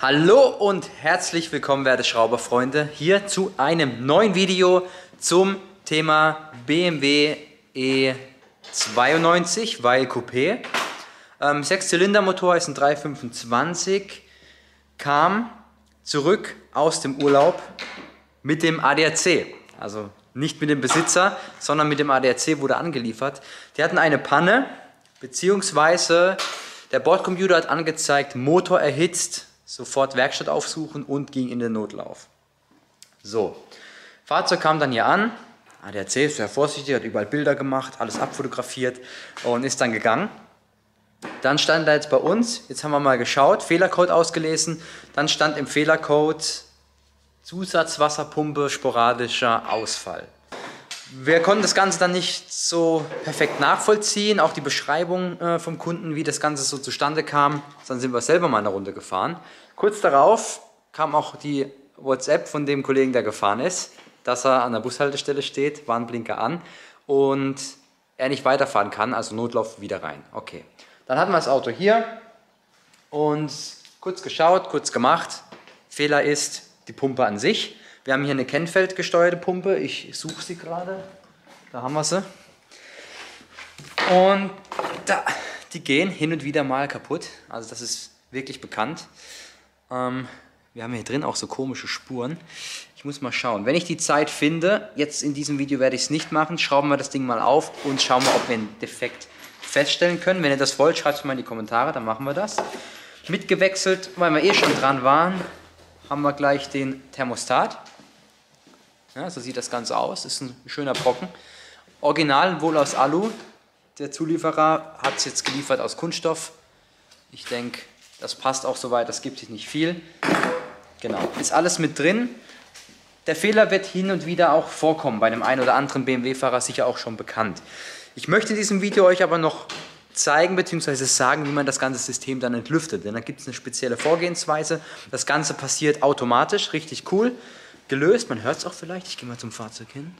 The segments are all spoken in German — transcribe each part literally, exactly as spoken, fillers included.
Hallo und herzlich willkommen, werte Schrauberfreunde, hier zu einem neuen Video zum Thema B M W E zweiundneunzig, weil Coupé. Ähm, Sechszylindermotor ist ein dreihundertfünfundzwanzig, kam zurück aus dem Urlaub mit dem A D A C, also nicht mit dem Besitzer, sondern mit dem A D A C wurde angeliefert. Die hatten eine Panne, beziehungsweise der Bordcomputer hat angezeigt, Motor erhitzt, sofort Werkstatt aufsuchen und ging in den Notlauf. So, Fahrzeug kam dann hier an, A D A C ist sehr vorsichtig, hat überall Bilder gemacht, alles abfotografiert und ist dann gegangen. Dann stand da jetzt bei uns, jetzt haben wir mal geschaut, Fehlercode ausgelesen, dann stand im Fehlercode Zusatzwasserpumpe, sporadischer Ausfall. Wir konnten das Ganze dann nicht so perfekt nachvollziehen, auch die Beschreibung äh, vom Kunden, wie das Ganze so zustande kam. Dann sind wir selber mal eine Runde gefahren. Kurz darauf kam auch die WhatsApp von dem Kollegen, der gefahren ist, dass er an der Bushaltestelle steht, Warnblinker an und er nicht weiterfahren kann, also Notlauf wieder rein. Okay, dann hatten wir das Auto hier und kurz geschaut, kurz gemacht. Fehler ist die Pumpe an sich. Wir haben hier eine Kennfeld gesteuerte Pumpe. Ich suche sie gerade. Da haben wir sie. Und da, die gehen hin und wieder mal kaputt. Also das ist wirklich bekannt. Ähm, wir haben hier drin auch so komische Spuren. Ich muss mal schauen. Wenn ich die Zeit finde, jetzt in diesem Video werde ich es nicht machen, schrauben wir das Ding mal auf und schauen mal, ob wir einen Defekt feststellen können. Wenn ihr das wollt, schreibt es mal in die Kommentare, dann machen wir das. Mitgewechselt, weil wir eh schon dran waren, haben wir gleich den Thermostat. Ja, so sieht das Ganze aus, ist ein schöner Brocken. Original wohl aus Alu. Der Zulieferer hat es jetzt geliefert aus Kunststoff. Ich denke, das passt auch soweit, das gibt sich nicht viel. Genau, ist alles mit drin. Der Fehler wird hin und wieder auch vorkommen, bei dem einen oder anderen B M W-Fahrer sicher auch schon bekannt. Ich möchte in diesem Video euch aber noch zeigen bzw. sagen, wie man das ganze System dann entlüftet. Denn da gibt es eine spezielle Vorgehensweise. Das Ganze passiert automatisch, richtig cool. Gelöst, man hört es auch vielleicht. Ich gehe mal zum Fahrzeug hin.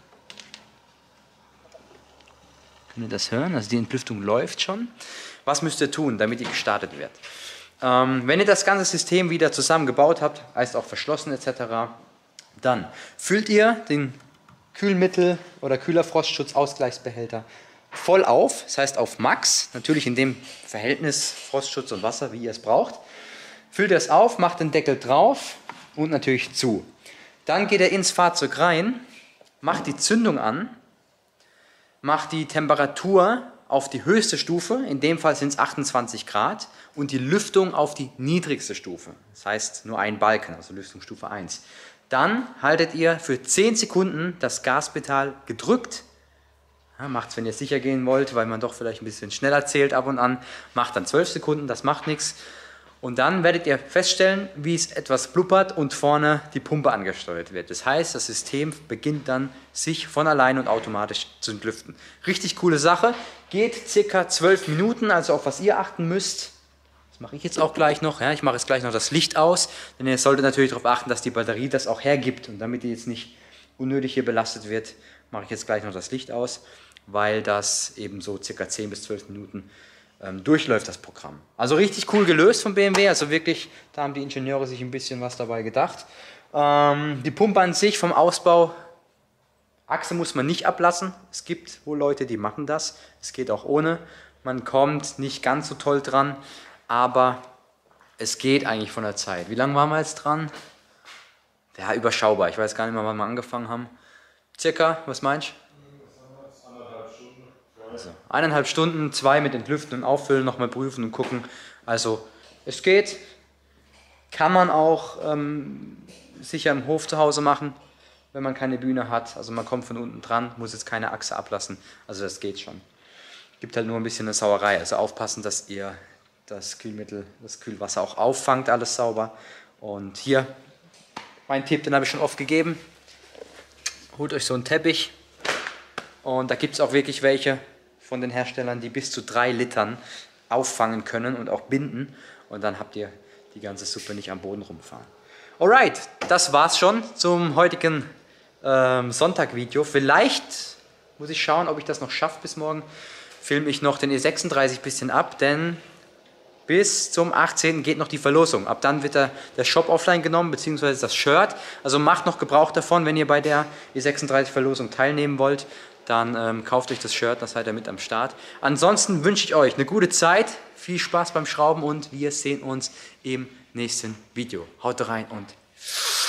Könnt ihr das hören? Also die Entlüftung läuft schon. Was müsst ihr tun, damit die gestartet wird? Ähm, wenn ihr das ganze System wieder zusammengebaut habt, heißt auch verschlossen et cetera, dann füllt ihr den Kühlmittel- oder Kühlerfrostschutz-Ausgleichsbehälter voll auf, das heißt auf Max, natürlich in dem Verhältnis Frostschutz und Wasser, wie ihr es braucht. Füllt ihr es auf, macht den Deckel drauf und natürlich zu. Dann geht er ins Fahrzeug rein, macht die Zündung an, macht die Temperatur auf die höchste Stufe, in dem Fall sind es achtundzwanzig Grad, und die Lüftung auf die niedrigste Stufe, das heißt nur ein Balken, also Lüftungsstufe eins. Dann haltet ihr für zehn Sekunden das Gaspedal gedrückt. Ja, macht es, wenn ihr sicher gehen wollt, weil man doch vielleicht ein bisschen schneller zählt ab und an. Macht dann zwölf Sekunden, das macht nichts. Und dann werdet ihr feststellen, wie es etwas blubbert und vorne die Pumpe angesteuert wird. Das heißt, das System beginnt dann sich von allein und automatisch zu entlüften. Richtig coole Sache. Geht circa zwölf Minuten, also auf was ihr achten müsst. Das mache ich jetzt auch gleich noch. Ja, ich mache jetzt gleich noch das Licht aus, denn ihr solltet natürlich darauf achten, dass die Batterie das auch hergibt. Und damit die jetzt nicht unnötig hier belastet wird, mache ich jetzt gleich noch das Licht aus, weil das eben so circa zehn bis zwölf Minuten ähm, durchläuft, das Programm. Also richtig cool gelöst von B M W, also wirklich, da haben die Ingenieure sich ein bisschen was dabei gedacht. Ähm, die Pumpe an sich vom Ausbau, Achse muss man nicht ablassen. Es gibt wohl Leute, die machen das. Es geht auch ohne. Man kommt nicht ganz so toll dran, aber es geht eigentlich von der Zeit. Wie lange waren wir jetzt dran? Ja, überschaubar. Ich weiß gar nicht mehr, wann wir angefangen haben. Circa, was meinst du? Also eineinhalb Stunden, zwei mit Entlüften und Auffüllen, nochmal prüfen und gucken. Also es geht, kann man auch ähm, sicher im Hof zu Hause machen, wenn man keine Bühne hat. Also man kommt von unten dran, muss jetzt keine Achse ablassen. Also das geht schon. Gibt halt nur ein bisschen eine Sauerei. Also aufpassen, dass ihr das Kühlmittel, das Kühlwasser auch auffangt, alles sauber. Und hier, mein Tipp, den habe ich schon oft gegeben. Holt euch so einen Teppich. Und da gibt es auch wirklich welche von den Herstellern, die bis zu drei Litern auffangen können und auch binden. Und dann habt ihr die ganze Suppe nicht am Boden rumfahren. Alright, das war's schon zum heutigen ähm, Sonntag-Video. Vielleicht muss ich schauen, ob ich das noch schaffe bis morgen. Filme ich noch den E sechsunddreißig bisschen ab, denn bis zum achtzehnten geht noch die Verlosung. Ab dann wird der, der Shop offline genommen, beziehungsweise das Shirt. Also macht noch Gebrauch davon, wenn ihr bei der E sechsunddreißig-Verlosung teilnehmen wollt. Dann ähm, kauft euch das Shirt, dann seid ihr mit am Start. Ansonsten wünsche ich euch eine gute Zeit, viel Spaß beim Schrauben und wir sehen uns im nächsten Video. Haut rein und